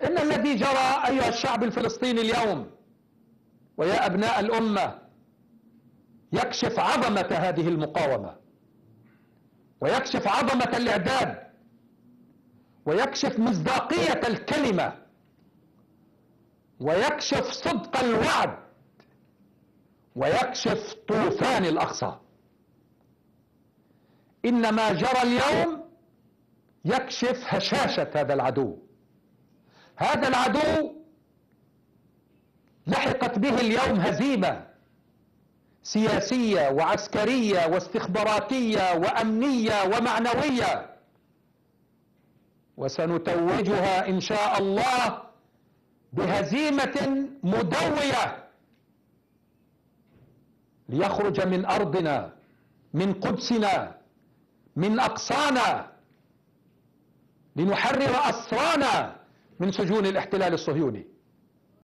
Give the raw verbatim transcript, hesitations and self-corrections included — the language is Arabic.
إن الذي جرى أيها الشعب الفلسطيني اليوم ويا أبناء الأمة يكشف عظمة هذه المقاومة، ويكشف عظمة الإعداد، ويكشف مصداقية الكلمة، ويكشف صدق الوعد، ويكشف طوفان الأقصى. إن ما جرى اليوم يكشف هشاشة هذا العدو. هذا العدو لحقت به اليوم هزيمة سياسية وعسكرية واستخباراتية وأمنية ومعنوية، وسنتوجها إن شاء الله بهزيمة مدوية ليخرج من أرضنا، من قدسنا، من أقصانا، لنحرر أسرانا من سجون الاحتلال الصهيوني.